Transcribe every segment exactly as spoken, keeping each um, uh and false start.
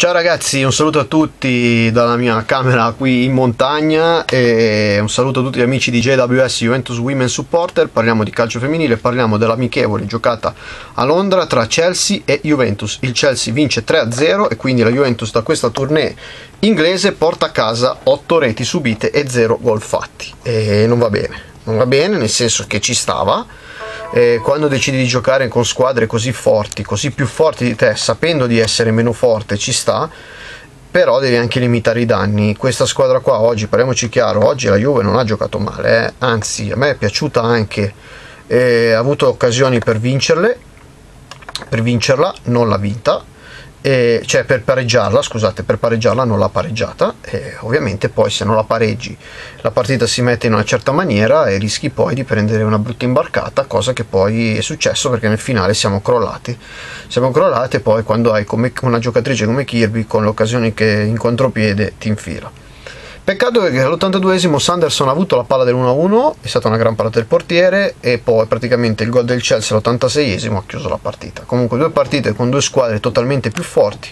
Ciao ragazzi, un saluto a tutti dalla mia camera qui in montagna e un saluto a tutti gli amici di J W S Juventus Women Supporter. Parliamo di calcio femminile, parliamo dell'amichevole giocata a Londra tra Chelsea e Juventus. Il Chelsea vince tre a zero e quindi la Juventus da questa tournée inglese porta a casa otto reti subite e zero gol fatti. E non va bene, non va bene nel senso che ci stava. Eh, quando decidi di giocare con squadre così forti, così più forti di te, sapendo di essere meno forte, ci sta, però devi anche limitare i danni. Questa squadra qua oggi, parliamoci chiaro, oggi la Juve non ha giocato male, eh? Anzi a me è piaciuta anche, eh, ha avuto occasioni per vincerle, per vincerla, non l'ha vinta, eh, cioè per pareggiarla, scusate, per pareggiarla non l'ha pareggiata, e ovviamente poi se non la pareggi la partita si mette in una certa maniera e rischi poi di prendere una brutta imbarcata, cosa che poi è successo perché nel finale siamo crollati siamo crollati e poi quando hai come una giocatrice come Kirby con le occasioni che in contropiede ti infila. Peccato che all'ottantaduesimo Sanderson ha avuto la palla dell'uno a uno, è stata una gran parata del portiere e poi praticamente il gol del Chelsea all'ottantaseiesimo ha chiuso la partita. Comunque due partite con due squadre totalmente più forti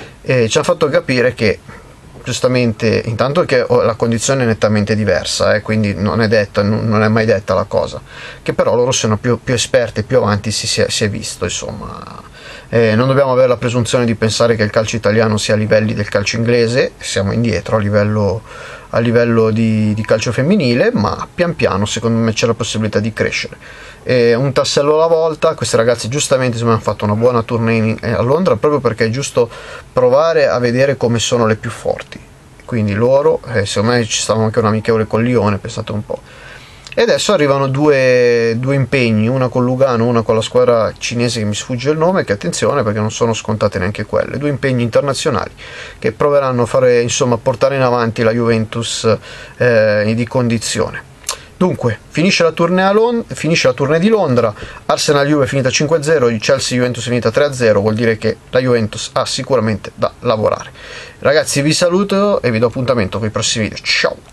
e ci ha fatto capire che giustamente intanto che la condizione è nettamente diversa, eh, quindi non è detta, non è mai detta la cosa, che però loro sono più, più esperti, più avanti si, si, è, si è visto, insomma. Eh, non dobbiamo avere la presunzione di pensare che il calcio italiano sia a livelli del calcio inglese, siamo indietro a livello, a livello di, di calcio femminile, ma pian piano secondo me c'è la possibilità di crescere. Eh, un tassello alla volta, queste ragazze giustamente hanno fatto una buona tournée a Londra proprio perché è giusto provare a vedere come sono le più forti, quindi loro, eh, secondo me ci stava anche un amichevole con Lione, pensate un po'. E adesso arrivano due, due impegni, una con Lugano, una con la squadra cinese che mi sfugge il nome, che attenzione perché non sono scontate neanche quelle, due impegni internazionali che proveranno a fare, insomma, portare in avanti la Juventus eh, di condizione. Dunque, finisce la tournée, a Lond- finisce la tournée di Londra, Arsenal-Juve è finita cinque a zero, il Chelsea-Juventus è finita tre a zero, vuol dire che la Juventus ha sicuramente da lavorare. Ragazzi vi saluto e vi do appuntamento con i prossimi video, ciao!